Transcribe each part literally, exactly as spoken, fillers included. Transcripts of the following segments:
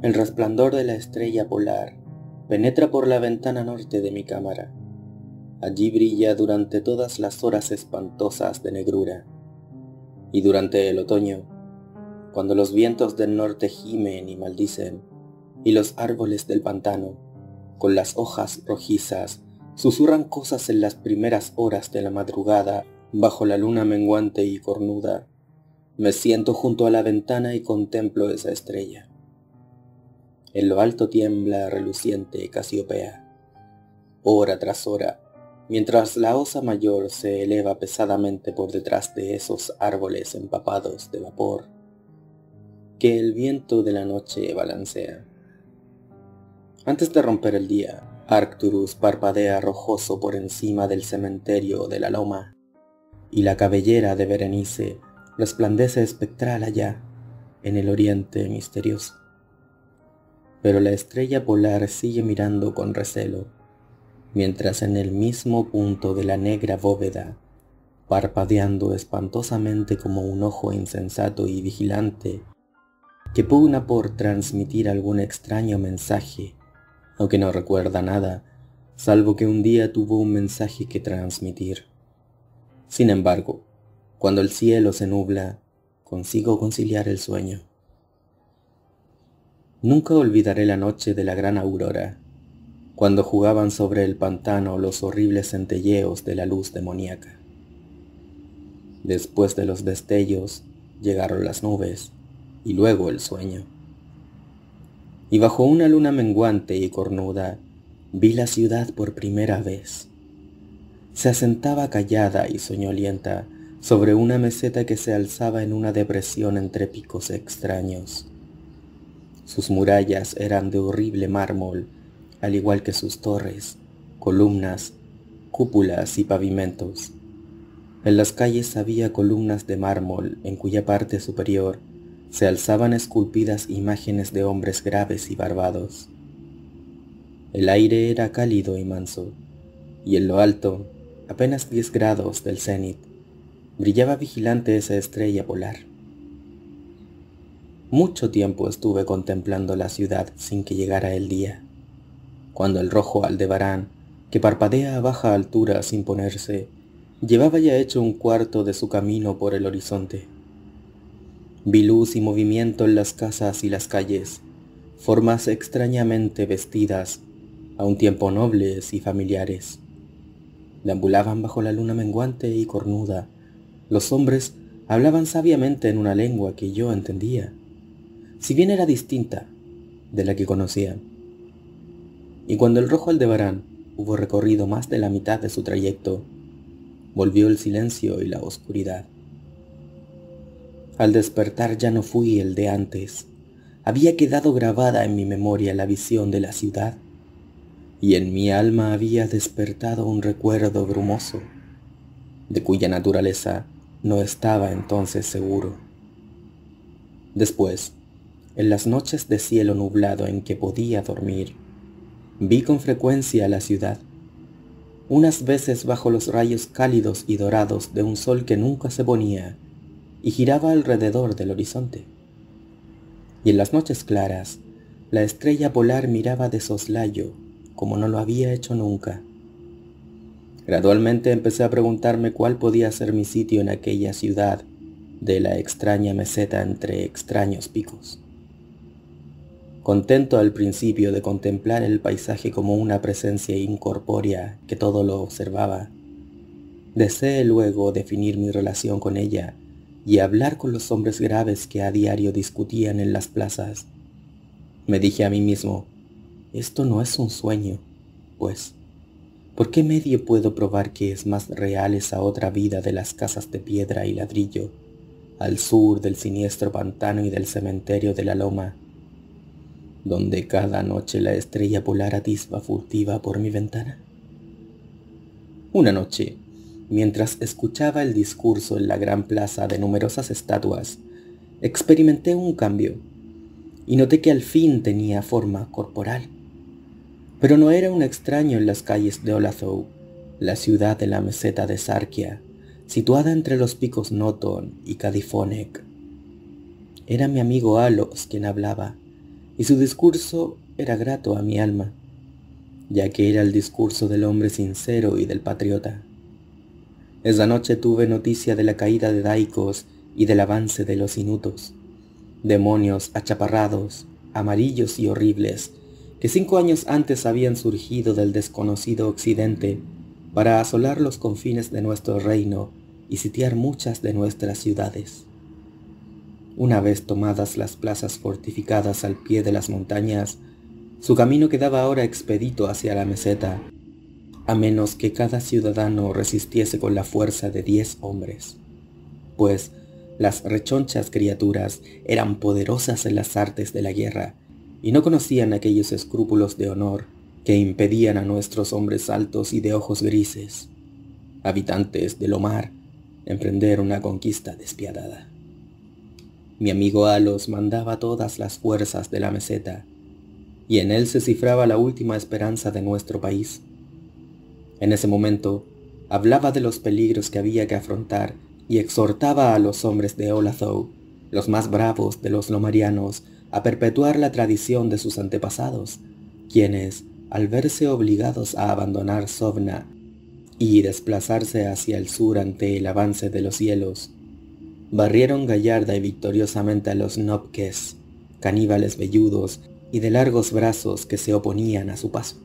El resplandor de la estrella polar penetra por la ventana norte de mi cámara. Allí brilla durante todas las horas espantosas de negrura. Y durante el otoño, cuando los vientos del norte gimen y maldicen, y los árboles del pantano, con las hojas rojizas, susurran cosas en las primeras horas de la madrugada bajo la luna menguante y cornuda, me siento junto a la ventana y contemplo esa estrella. En lo alto tiembla reluciente Casiopea, hora tras hora, mientras la osa mayor se eleva pesadamente por detrás de esos árboles empapados de vapor que el viento de la noche balancea. Antes de romper el día, Arcturus parpadea rojoso por encima del cementerio de la loma, y la cabellera de Berenice resplandece espectral allá, en el oriente misterioso. Pero la estrella polar sigue mirando con recelo, mientras en el mismo punto de la negra bóveda, parpadeando espantosamente como un ojo insensato y vigilante, que pugna por transmitir algún extraño mensaje, aunque no recuerda nada, salvo que un día tuvo un mensaje que transmitir. Sin embargo, cuando el cielo se nubla, consigo conciliar el sueño. Nunca olvidaré la noche de la gran aurora, cuando jugaban sobre el pantano los horribles centelleos de la luz demoníaca. Después de los destellos llegaron las nubes y luego el sueño. Y bajo una luna menguante y cornuda vi la ciudad por primera vez. Se asentaba callada y soñolienta sobre una meseta que se alzaba en una depresión entre picos extraños. Sus murallas eran de horrible mármol, al igual que sus torres, columnas, cúpulas y pavimentos. En las calles había columnas de mármol en cuya parte superior se alzaban esculpidas imágenes de hombres graves y barbados. El aire era cálido y manso, y en lo alto, apenas diez grados del cenit, brillaba vigilante esa estrella polar. Mucho tiempo estuve contemplando la ciudad sin que llegara el día, cuando el rojo Aldebarán, que parpadea a baja altura sin ponerse, llevaba ya hecho un cuarto de su camino por el horizonte. Vi luz y movimiento en las casas y las calles, formas extrañamente vestidas, a un tiempo nobles y familiares. Deambulaban bajo la luna menguante y cornuda. Los hombres hablaban sabiamente en una lengua que yo entendía, si bien era distinta de la que conocía. Y cuando el rojo Aldebarán hubo recorrido más de la mitad de su trayecto, volvió el silencio y la oscuridad. Al despertar ya no fui el de antes. Había quedado grabada en mi memoria la visión de la ciudad, y en mi alma había despertado un recuerdo brumoso, de cuya naturaleza no estaba entonces seguro. Después, en las noches de cielo nublado en que podía dormir, vi con frecuencia la ciudad, unas veces bajo los rayos cálidos y dorados de un sol que nunca se ponía y giraba alrededor del horizonte. Y en las noches claras, la estrella polar miraba de soslayo, como no lo había hecho nunca. Gradualmente empecé a preguntarme cuál podía ser mi sitio en aquella ciudad de la extraña meseta entre extraños picos. Contento al principio de contemplar el paisaje como una presencia incorpórea que todo lo observaba, deseé luego definir mi relación con ella y hablar con los hombres graves que a diario discutían en las plazas. Me dije a mí mismo, esto no es un sueño, pues, ¿por qué medio puedo probar que es más real esa otra vida de las casas de piedra y ladrillo, al sur del siniestro pantano y del cementerio de la loma, donde cada noche la estrella polar atisba furtiva por mi ventana? Una noche, mientras escuchaba el discurso en la gran plaza de numerosas estatuas, experimenté un cambio y noté que al fin tenía forma corporal. Pero no era un extraño en las calles de Olathoe, la ciudad de la meseta de Sarkia, situada entre los picos Noton y Cadifonec. Era mi amigo Alos quien hablaba, y su discurso era grato a mi alma, ya que era el discurso del hombre sincero y del patriota. Esa noche tuve noticia de la caída de Daikos y del avance de los Inutos, demonios achaparrados, amarillos y horribles, que cinco años antes habían surgido del desconocido occidente para asolar los confines de nuestro reino y sitiar muchas de nuestras ciudades. Una vez tomadas las plazas fortificadas al pie de las montañas, su camino quedaba ahora expedito hacia la meseta, a menos que cada ciudadano resistiese con la fuerza de diez hombres, pues las rechonchas criaturas eran poderosas en las artes de la guerra y no conocían aquellos escrúpulos de honor que impedían a nuestros hombres altos y de ojos grises, habitantes del Omar, emprender una conquista despiadada. Mi amigo Alos mandaba todas las fuerzas de la meseta, y en él se cifraba la última esperanza de nuestro país. En ese momento, hablaba de los peligros que había que afrontar y exhortaba a los hombres de Olathoe, los más bravos de los lomarianos, a perpetuar la tradición de sus antepasados, quienes, al verse obligados a abandonar Sovna y desplazarse hacia el sur ante el avance de los hielos, barrieron gallarda y victoriosamente a los Nopques, caníbales velludos y de largos brazos que se oponían a su paso.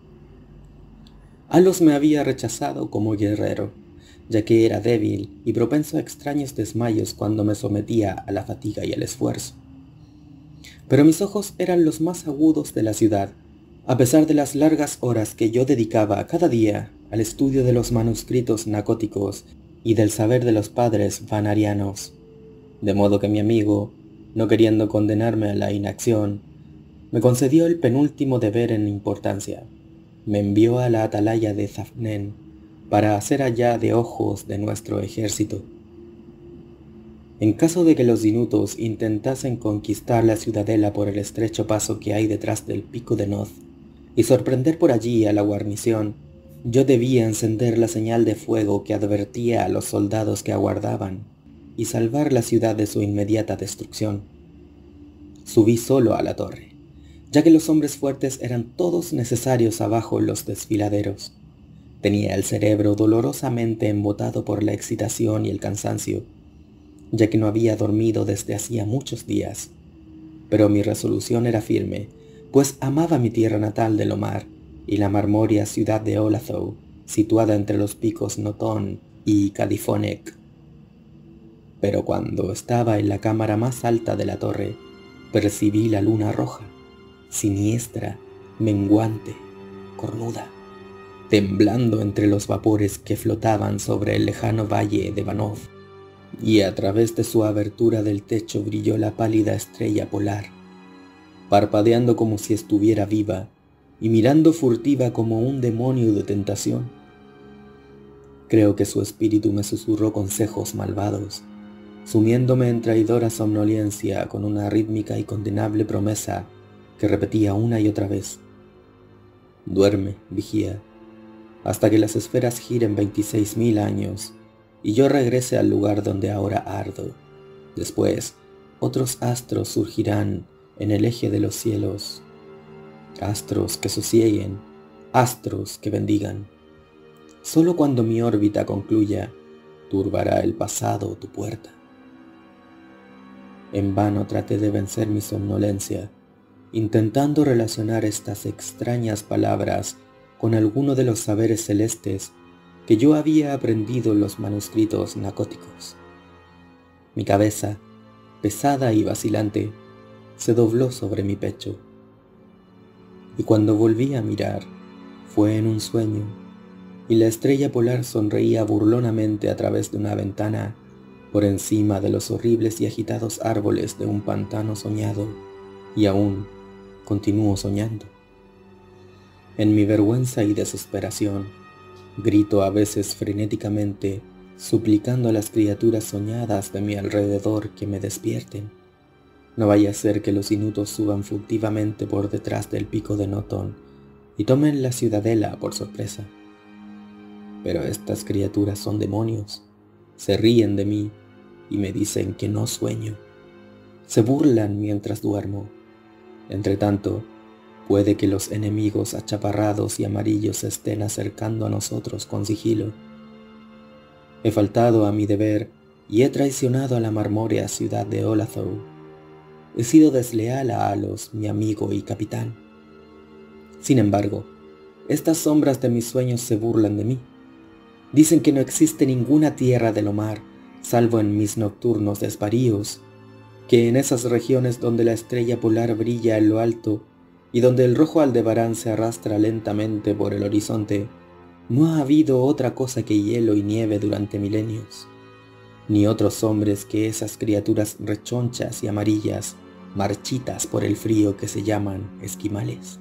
Alos me había rechazado como guerrero, ya que era débil y propenso a extraños desmayos cuando me sometía a la fatiga y al esfuerzo. Pero mis ojos eran los más agudos de la ciudad, a pesar de las largas horas que yo dedicaba cada día al estudio de los manuscritos nacóticos y del saber de los padres vanarianos, de modo que mi amigo, no queriendo condenarme a la inacción, me concedió el penúltimo deber en importancia. Me envió a la atalaya de Zafnen para hacer allá de ojos de nuestro ejército. En caso de que los Inutos intentasen conquistar la ciudadela por el estrecho paso que hay detrás del pico de Noz y sorprender por allí a la guarnición, yo debía encender la señal de fuego que advertía a los soldados que aguardaban y salvar la ciudad de su inmediata destrucción. Subí solo a la torre, ya que los hombres fuertes eran todos necesarios abajo en los desfiladeros. Tenía el cerebro dolorosamente embotado por la excitación y el cansancio, ya que no había dormido desde hacía muchos días, pero mi resolución era firme, pues amaba mi tierra natal del Omar y la marmórea ciudad de Olathoe, situada entre los picos Noton y Califonec. Pero cuando estaba en la cámara más alta de la torre, percibí la luna roja, siniestra, menguante, cornuda, temblando entre los vapores que flotaban sobre el lejano valle de Vanov, y a través de su abertura del techo brilló la pálida estrella polar, parpadeando como si estuviera viva y mirando furtiva como un demonio de tentación. Creo que su espíritu me susurró consejos malvados, sumiéndome en traidora somnolencia con una rítmica y condenable promesa que repetía una y otra vez: duerme, vigía, hasta que las esferas giren veintiséis mil años y yo regrese al lugar donde ahora ardo. Después, otros astros surgirán en el eje de los cielos, astros que sosieguen, astros que bendigan. Solo cuando mi órbita concluya, turbará el pasado tu puerta. En vano traté de vencer mi somnolencia, intentando relacionar estas extrañas palabras con alguno de los saberes celestes que yo había aprendido en los manuscritos nacóticos. Mi cabeza, pesada y vacilante, se dobló sobre mi pecho, y cuando volví a mirar, fue en un sueño, y la estrella polar sonreía burlonamente a través de una ventana por encima de los horribles y agitados árboles de un pantano soñado, y aún continúo soñando. En mi vergüenza y desesperación, grito a veces frenéticamente, suplicando a las criaturas soñadas de mi alrededor que me despierten. No vaya a ser que los Inutos suban furtivamente por detrás del pico de Noton y tomen la ciudadela por sorpresa. Pero estas criaturas son demonios, se ríen de mí y me dicen que no sueño. Se burlan mientras duermo. Entretanto, puede que los enemigos achaparrados y amarillos se estén acercando a nosotros con sigilo. He faltado a mi deber y he traicionado a la marmórea ciudad de Olathoe. He sido desleal a Alos, mi amigo y capitán. Sin embargo, estas sombras de mis sueños se burlan de mí. Dicen que no existe ninguna tierra de lo mar, salvo en mis nocturnos desvaríos, que en esas regiones donde la estrella polar brilla en lo alto y donde el rojo Aldebarán se arrastra lentamente por el horizonte, no ha habido otra cosa que hielo y nieve durante milenios, ni otros hombres que esas criaturas rechonchas y amarillas, marchitas por el frío que se llaman esquimales.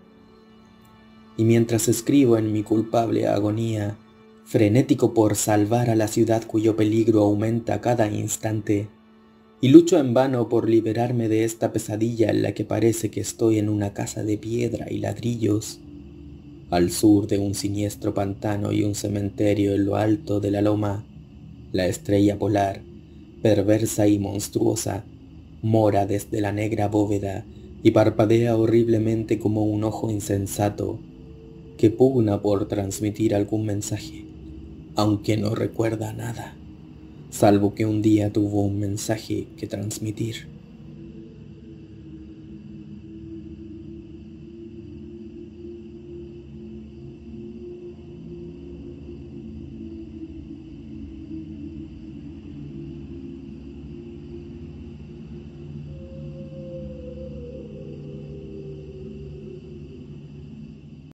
Y mientras escribo en mi culpable agonía, frenético por salvar a la ciudad cuyo peligro aumenta cada instante, y lucho en vano por liberarme de esta pesadilla en la que parece que estoy en una casa de piedra y ladrillos, al sur de un siniestro pantano y un cementerio en lo alto de la loma, la estrella polar, perversa y monstruosa, mora desde la negra bóveda y parpadea horriblemente como un ojo insensato que pugna por transmitir algún mensaje, aunque no recuerda nada, salvo que un día tuvo un mensaje que transmitir.